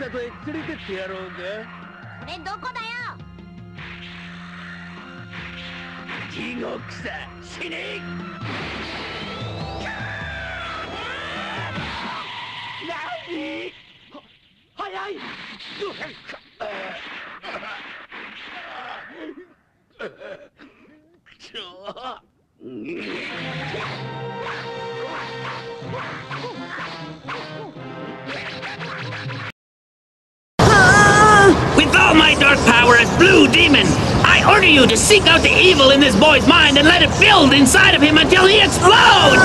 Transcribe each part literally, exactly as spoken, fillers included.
里へ連れてってやろうか。 それどこだよ。 地獄さ、死ね。何？早い。 With all my dark power as Blue Demon, I order you to seek out the evil in this boy's mind and let it build inside of him until he explodes!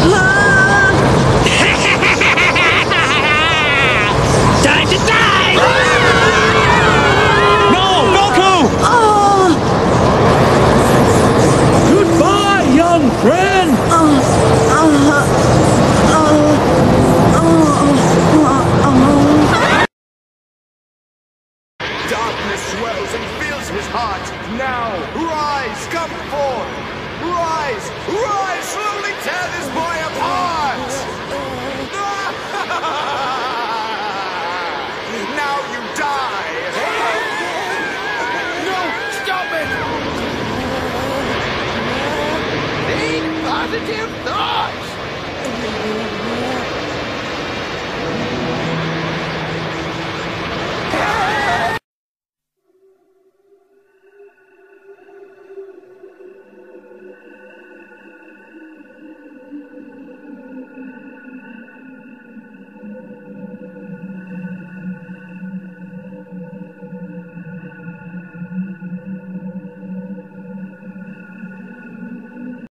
Time to die! No, Goku! Goodbye, young friend! Darkness swells and fills his heart. Now, rise, come forth. Rise, rise, slowly tear this boy apart. Now you die. No, stop it. Think positive thoughts.